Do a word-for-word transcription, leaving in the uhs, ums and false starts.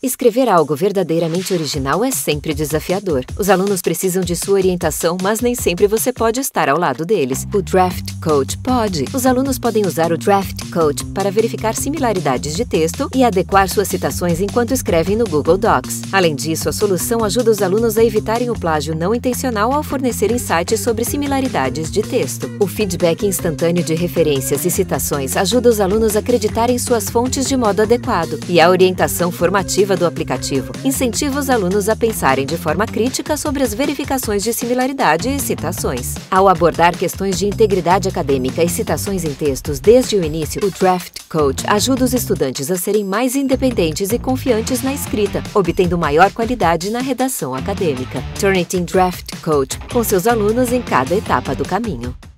Escrever algo verdadeiramente original é sempre desafiador. Os alunos precisam de sua orientação, mas nem sempre você pode estar ao lado deles. O Draft Coach pode. Os alunos podem usar o Draft Coach para verificar similaridades de texto e adequar suas citações enquanto escrevem no Google Docs. Além disso, a solução ajuda os alunos a evitarem o plágio não intencional ao fornecer insights sobre similaridades de texto. O feedback instantâneo de referências e citações ajuda os alunos a acreditarem suas fontes de modo adequado. E a orientação formativa do aplicativo incentiva os alunos a pensarem de forma crítica sobre as verificações de similaridade e citações. Ao abordar questões de integridade acadêmica e citações em textos desde o início, o Draft Coach ajuda os estudantes a serem mais independentes e confiantes na escrita, obtendo maior qualidade na redação acadêmica. Turnitin Draft Coach, com seus alunos em cada etapa do caminho.